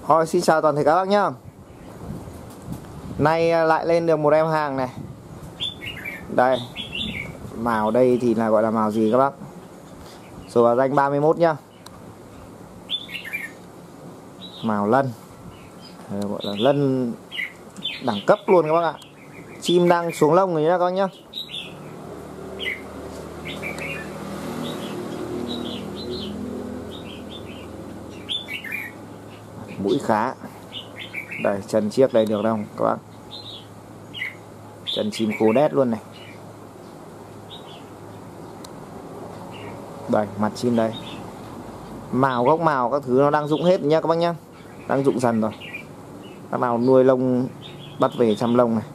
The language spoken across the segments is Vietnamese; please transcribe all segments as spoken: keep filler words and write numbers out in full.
Rồi, xin chào toàn thể các bác nhá. Nay lại lên được một em hàng này. Đây. Màu đây thì là gọi là màu gì các bác? Số báo danh ba mươi mốt nhá. Màu lân. Đây, gọi là lân đẳng cấp luôn các bác ạ. Chim đang xuống lông rồi nhá các bác nhá. Mũi khá. Đây, chân chiếc đây được đâu các bác. Chân chim khô đét luôn này. Đây, mặt chim đây. Màu gốc màu các thứ nó đang rụng hết nhá các bác nhá. Đang rụng dần rồi. Các nào nuôi lông bắt về chăm lông này.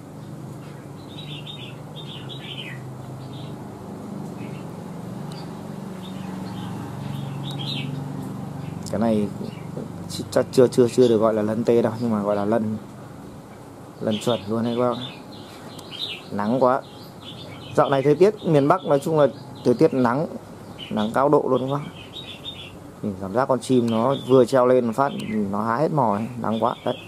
Cái này chắc chưa chưa chưa được gọi là lân tê đâu, nhưng mà gọi là lân lân chuẩn luôn đấy các bác. Nắng quá. Dạo này thời tiết miền Bắc nói chung là thời tiết nắng, nắng cao độ luôn các bác. Mình cảm giác con chim nó vừa treo lên phát nó há hết mỏ ấy. Nắng quá đấy.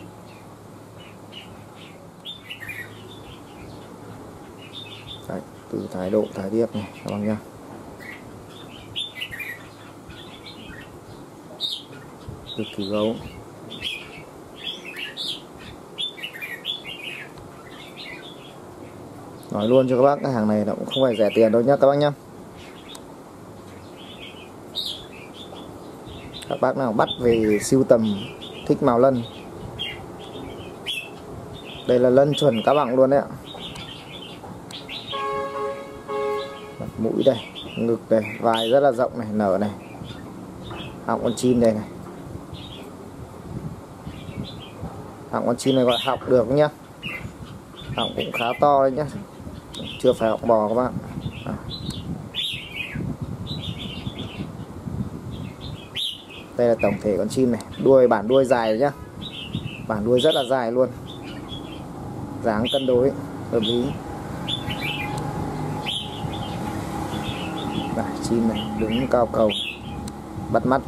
Đấy, từ thái độ thái tiếp này các bác nhá. Cực kỳ gấu. Nói luôn cho các bác, cái hàng này nó cũng không phải rẻ tiền đâu nhá các bác nhá. Các bác nào bắt về sưu tầm thích màu lân. Đây là lân chuẩn các bạn luôn đấy ạ. Mặt mũi đây, ngực đây, vai rất là rộng này, nở này. Họng con chim đây này. Họng con chim này gọi học được nhá. Họng cũng khá to đấy nhá. Chưa phải họng bò các bạn. À. Đây là tổng thể con chim này. Đuôi, bản đuôi dài nhá. Bản đuôi rất là dài luôn. Dáng cân đối, hợp lý. Đây, chim này, đứng cao cầu, bắt mắt.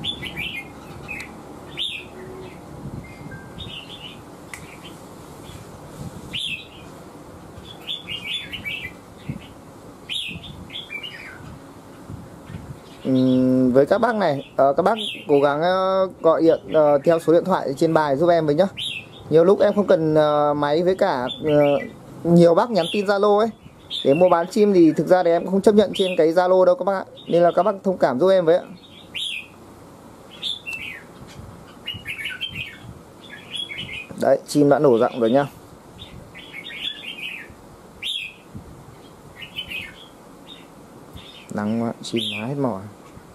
Uhm, với các bác này, uh, các bác cố gắng uh, gọi điện uh, theo số điện thoại trên bài giúp em với nhá. Nhiều lúc em không cần uh, máy với cả uh, nhiều bác nhắn tin Zalo ấy để mua bán chim thì thực ra thì em không chấp nhận trên cái Zalo đâu các bác ạ. Nên là các bác thông cảm giúp em với ạ. Đấy, chim đã nổ rộng rồi nhá. Nắng quá, chim má hết mỏi.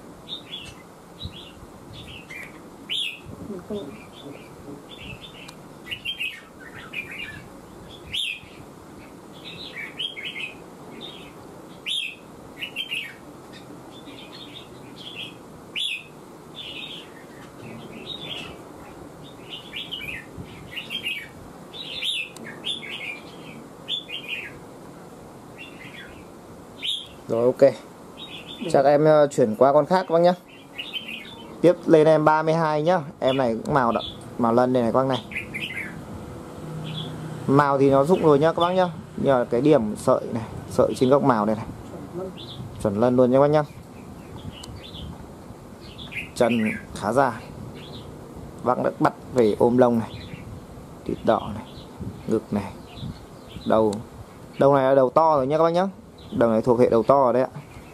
Rồi, ok. Chắc em uh, chuyển qua con khác các bác nhá. Tiếp lên em ba mươi hai nhá. Em này cũng màu đậm, màu lân đây này các bác này. Màu thì nó rụng rồi nhá các bác nhá. Nhưng mà cái điểm sợi này, sợi trên gốc màu đây này. Chuẩn lân luôn nhá các bác nhá. Chân khá dài. Bác đã bắt về ôm lông này. Thịt đỏ này, ngực này. Đầu. Đầu này là đầu to rồi nhá các bác nhá. Đầu này thuộc hệ đầu to rồi đấy ạ.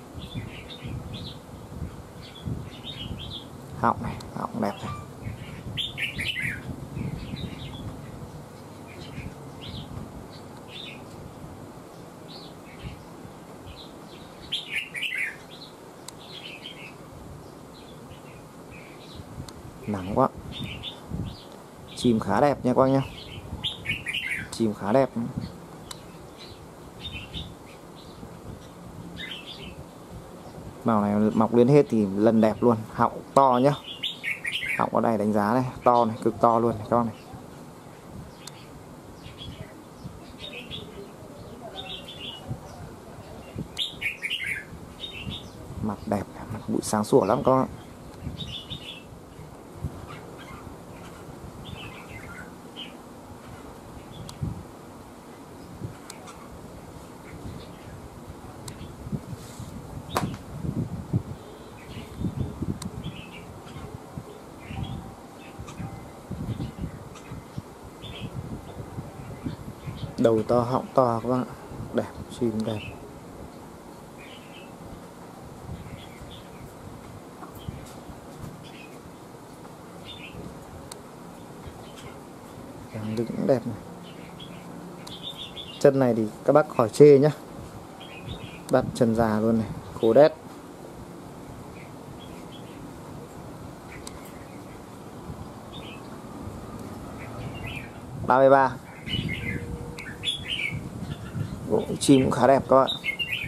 Họng này, họng đẹp này. Nắng quá. Chim khá đẹp nha các bác nhá. Chim khá đẹp. Màu này mọc lên hết thì lần đẹp luôn. Họng to nhá. Họng ở đây đánh giá này, to này, cực to luôn này các bác này. Mặt đẹp, mặt mũi sáng sủa lắm các bác. Đầu to, họng to các bạn ạ. Đẹp, chim đẹp. Đứng cũng đẹp này. Chân này thì các bác khỏi chê nhá. Bắt chân già luôn này, khổ đét. ba mươi ba. Bộ chim cũng khá đẹp các bạn.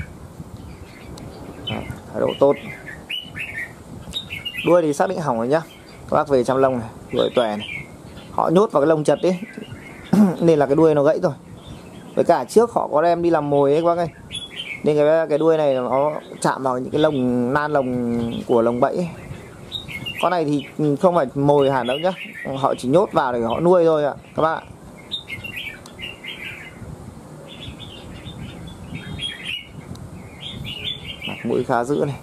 Đấy, thái độ tốt. Đuôi thì xác định hỏng rồi nhá. Các bác về chăm lông này, đuôi tòe này. Họ nhốt vào cái lông chật ấy nên là cái đuôi nó gãy rồi. Với cả trước họ có đem đi làm mồi ấy các bác ơi. Nên cái, cái đuôi này nó chạm vào những cái lồng nan lồng của lồng bẫy ấy. Con này thì không phải mồi hẳn đâu nhá. Họ chỉ nhốt vào để họ nuôi thôi ạ các bạn ạ. Mặt mũi khá dữ này.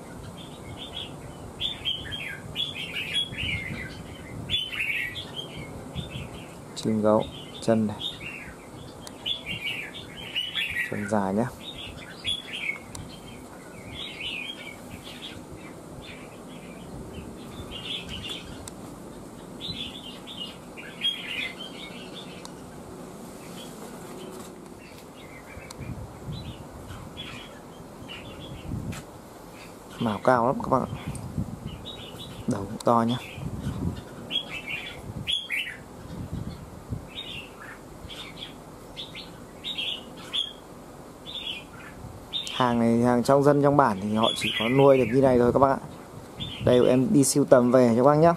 Chim gấu, chân này. Chân dài nhé. Mào cao lắm các bạn ạ. Đầu cũng to nhé. Hàng này hàng trong dân trong bản thì họ chỉ có nuôi được như này thôi các bác ạ. Đây em đi sưu tầm về cho các bác nhé.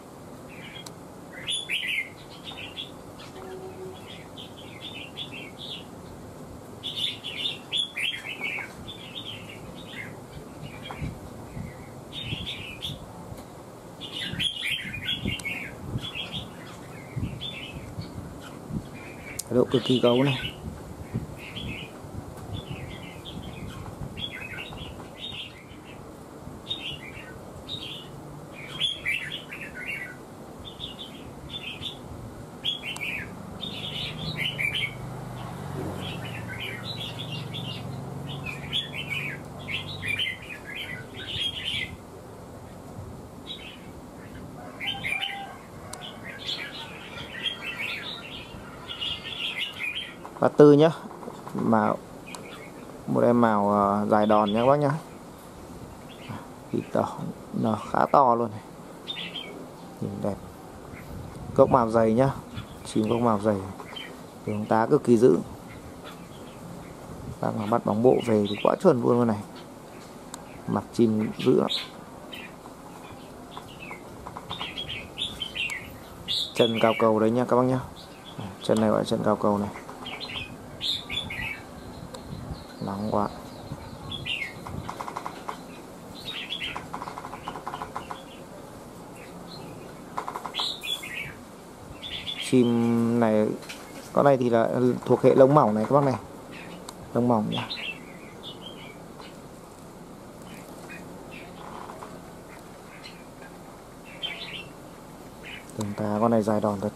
Độ cực kỳ gấu này. Và tư nhá, màu một em màu uh, dài đòn nhé các bác nhá. Thịt đỏ nó khá to luôn này, nhìn đẹp. Cốc màu dày nhá, chim cốc màu dày, tướng tá cực kỳ dữ. Bác mà bắt bóng bộ về thì quá chuẩn luôn luôn này. Mặt chim dữ lắm. Chân cao cầu đấy nha các bác nhá. Chân này gọi là chân cao cầu này. Nóng quá. Chim này, con này thì là thuộc hệ lông mỏng này các bác này. Lông mỏng nhá. Từng tá con này dài đòn thật.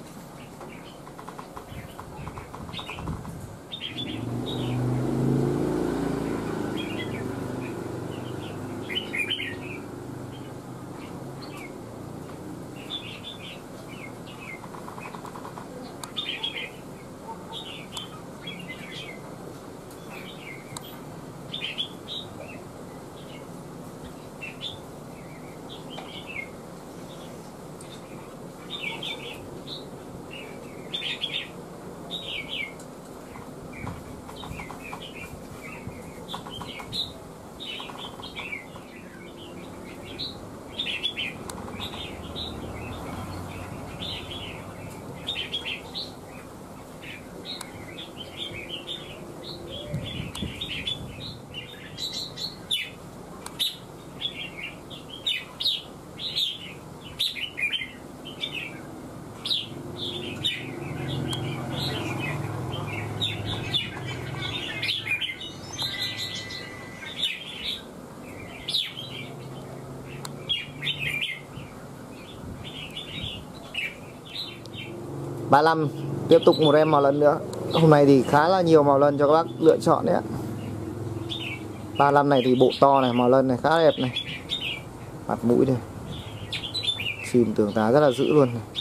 ba mươi lăm, tiếp tục một em một lần nữa. Hôm nay thì khá là nhiều màu lân cho các bác lựa chọn đấy ạ. ba mươi lăm này thì bộ to này, màu lân này khá đẹp này. Mặt mũi đây. Chìm tường tá rất là dữ luôn này.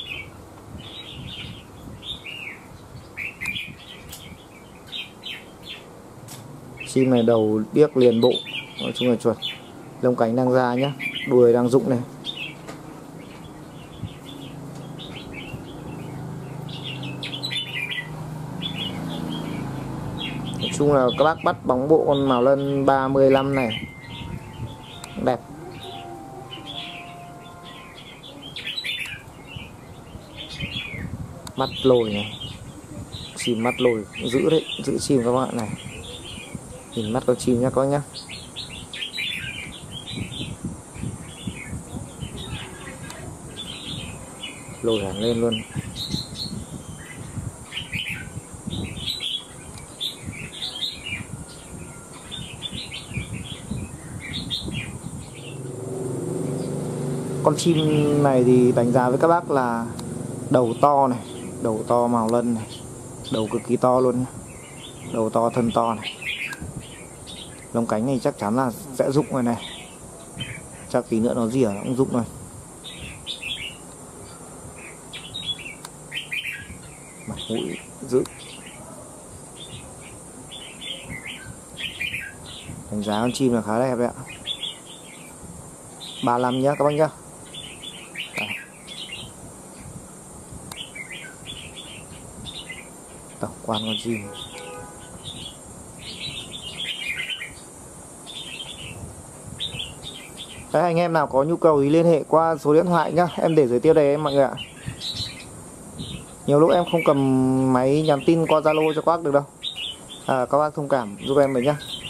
Chim này đầu điếc liền bộ, nói chung là chuẩn. Lông cánh đang ra nhá, đuôi đang rụng này. Nói chung là các bác bắt bóng bộ con màu lân ba mươi lăm này đẹp. Mắt lồi này, chim mắt lồi giữ đấy, giữ chim các bạn này. Nhìn mắt con chim nhá các bác nhá. Lồi hẳn lên luôn. Con chim này thì đánh giá với các bác là đầu to này, đầu to màu lân này, đầu cực kỳ to luôn nhá. Đầu to thân to này. Lông cánh này chắc chắn là sẽ rụng rồi này. Chắc tí nữa nó rỉa nó cũng rụng rồi. Mặt mũi dữ. Đánh giá con chim là khá đẹp đấy ạ. ba mươi lăm nhá các bác nhá. Tổng quan con chim. Đấy, anh em nào có nhu cầu thì liên hệ qua số điện thoại nhá, em để dưới tiêu đề em mọi người ạ. Nhiều lúc em không cầm máy nhắn tin qua Zalo cho các bác được đâu. À, các bác thông cảm giúp em với nhá.